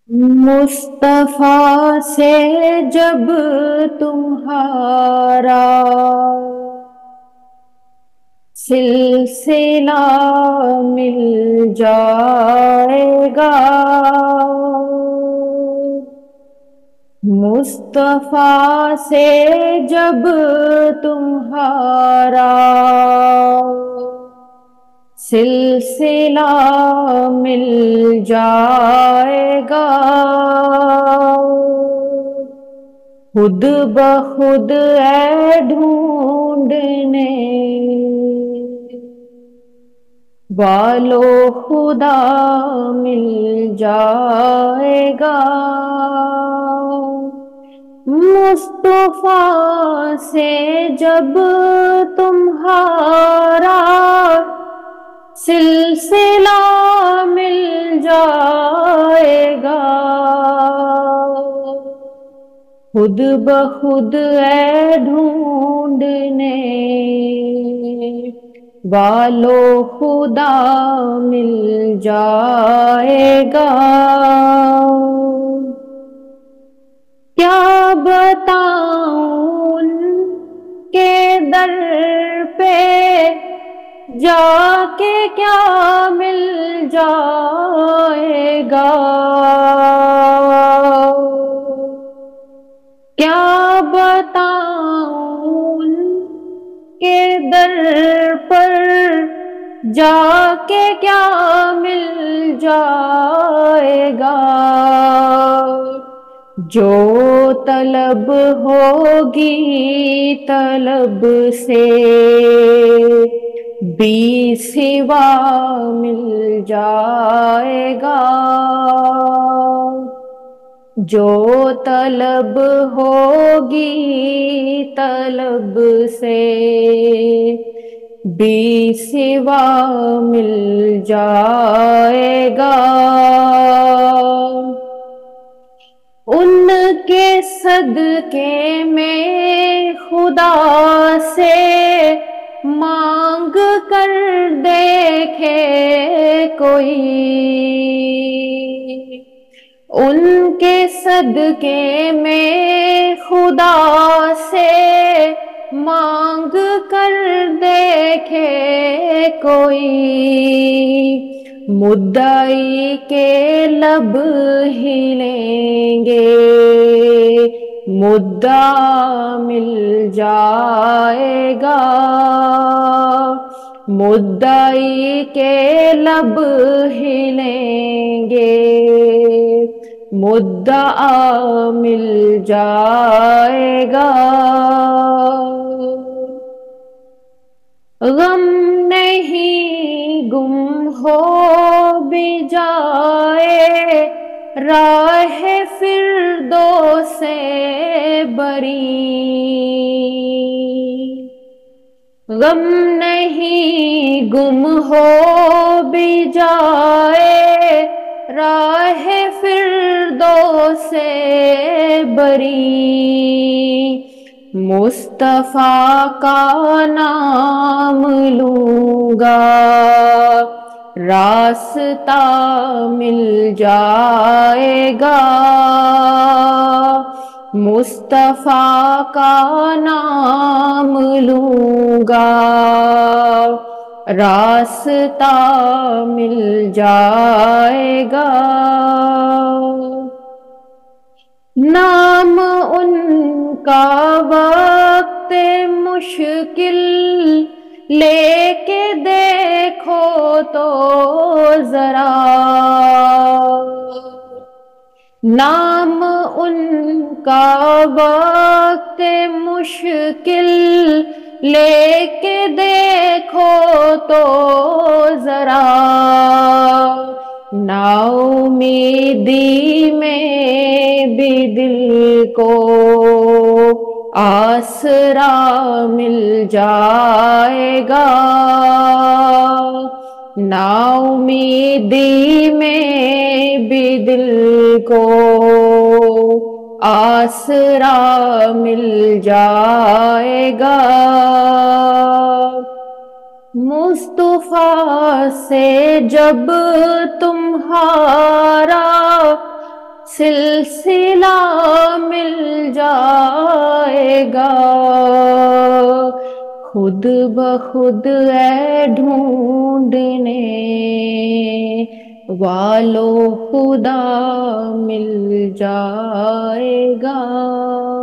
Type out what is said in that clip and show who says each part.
Speaker 1: مصطفیٰ سے جب تمہارا سلسلہ مل جائے گا، مصطفیٰ سے جب تمہارا سلسلہ مل جائے گا، خود بخود اے ڈھونڈنے والو خدا مل جائے گا، مصطفیٰ سے جب تمہارا سلسلہ مل جائے گا، خود بخود اے ڈھونڈنے والو خدا مل جائے گا۔ کیا بتاؤں ان کے در پہ جا کے کیا مل جائے گا، کیا بتاؤں ان کے در پر جا کے کیا مل جائے گا، جو طلب ہوگی طلب سے بی سوا مل جائے گا، جو طلب ہوگی طلب سے بی سوا مل جائے گا، ان کے صدقے میں خدا سے مانگ کر دیکھے کوئی، ان کے صدقے میں خدا سے مانگ کر دیکھے کوئی، مدعی کے لب ہلیں گے مدعا مل جائے گا، مدعی کے لب ہلیں گے مدعا مل جائے گا، غم نہیں گم ہو بھی جائے راہ فردوس سے بری، غم نہیں گم ہو بھی جائے راہ فردوس سے بری، مصطفیٰ کا نام لوں گا راستہ مل جائے گا، مصطفیٰ کا نام لوں گا راستہ مل جائے گا، نام ان کا وقت مشکل لے کے دیکھو تو ذرا، نام ان کا وقت مشکل لے کے دیکھو تو ذرا، نا امیدی میں بھی دل کو آسرا مل جائے گا، نا امیدی میں بھی دل کو آسرا مل جائے گا، مصطفیٰ سے جب تمہارا سلسلہ مل جائے گا، خود بخود اے ڈھونڈنے والو خدا مل جائے گا۔